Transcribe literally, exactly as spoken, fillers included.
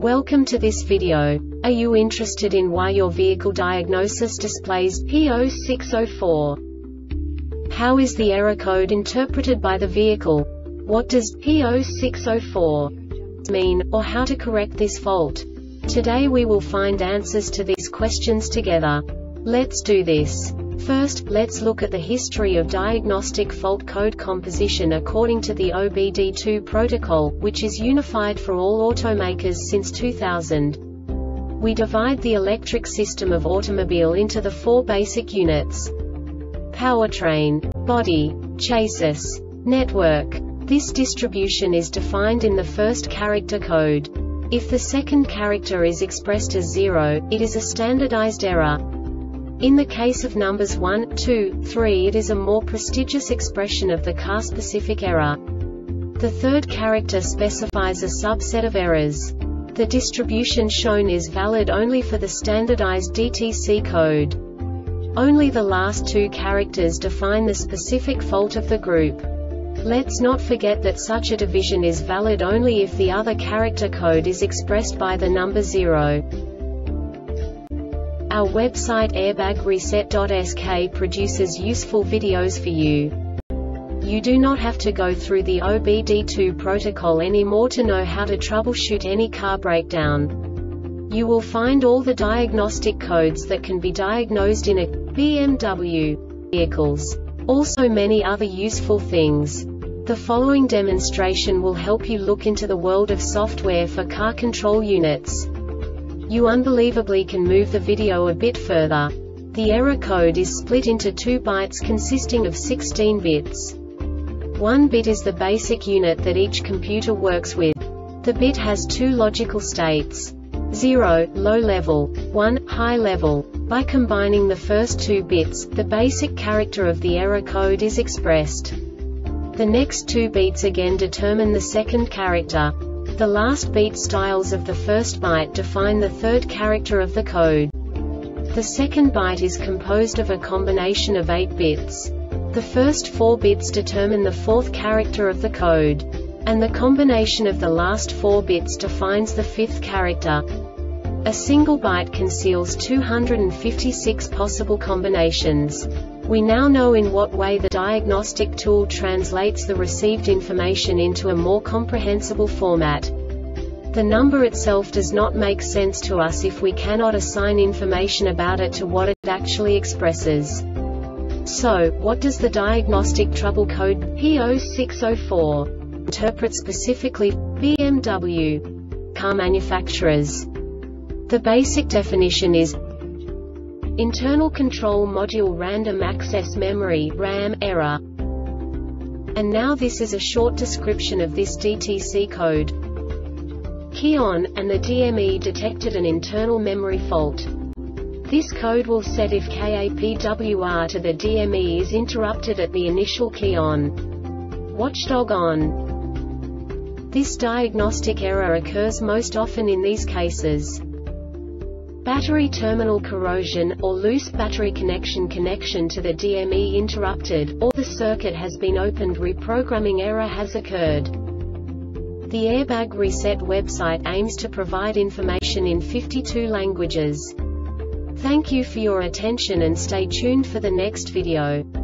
Welcome to this video. Are you interested in why your vehicle diagnosis displays P zero six zero four? How is the error code interpreted by the vehicle? What does P zero six zero four mean, or how to correct this fault? Today we will find answers to these questions together. Let's do this. First, let's look at the history of diagnostic fault code composition according to the O B D two protocol, which is unified for all automakers since two thousand. We divide the electric system of automobile into the four basic units: powertrain, body, chassis, network. This distribution is defined in the first character code. If the second character is expressed as zero, it is a standardized error. In the case of numbers one, two, three, it is a more prestigious expression of the car-specific error. The third character specifies a subset of errors. The distribution shown is valid only for the standardized D T C code. Only the last two characters define the specific fault of the group. Let's not forget that such a division is valid only if the other character code is expressed by the number zero. Our website airbag reset dot S K produces useful videos for you. You do not have to go through the O B D two protocol anymore to know how to troubleshoot any car breakdown. You will find all the diagnostic codes that can be diagnosed in a B M W vehicles. Also many other useful things. The following demonstration will help you look into the world of software for car control units. You unbelievably can move the video a bit further. The error code is split into two bytes consisting of sixteen bits. One bit is the basic unit that each computer works with. The bit has two logical states: zero, low level, one, high level. By combining the first two bits, the basic character of the error code is expressed. The next two bits again determine the second character. The last beat styles of the first byte define the third character of the code. The second byte is composed of a combination of eight bits. The first four bits determine the fourth character of the code. And the combination of the last four bits defines the fifth character. A single byte conceals two hundred fifty-six possible combinations. We now know in what way the diagnostic tool translates the received information into a more comprehensible format. The number itself does not make sense to us if we cannot assign information about it to what it actually expresses. So, what does the diagnostic trouble code P zero six zero four interpret specifically for B M W car manufacturers? The basic definition is Internal Control Module Random Access Memory RAM error. And now this is a short description of this D T C code. Key on, and the D M E detected an internal memory fault. This code will set if K A P W R to the D M E is interrupted at the initial key on. Watchdog on. This diagnostic error occurs most often in these cases: battery terminal corrosion, or loose battery connection connection to the D M E interrupted, or the circuit has been opened, reprogramming error has occurred. The Airbag Reset website aims to provide information in fifty-two languages. Thank you for your attention and stay tuned for the next video.